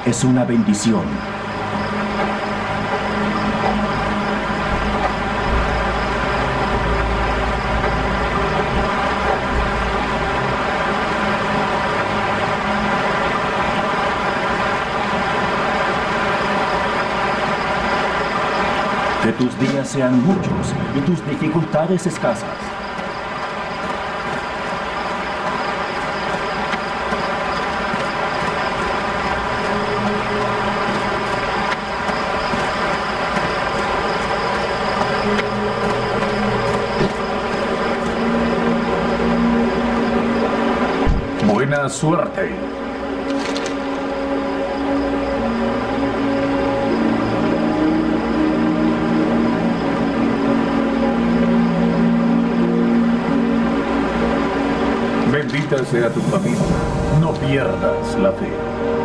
es una bendición. Que tus días sean muchos y tus dificultades escasas. Buena suerte. Bendita sea tu familia. No pierdas la fe.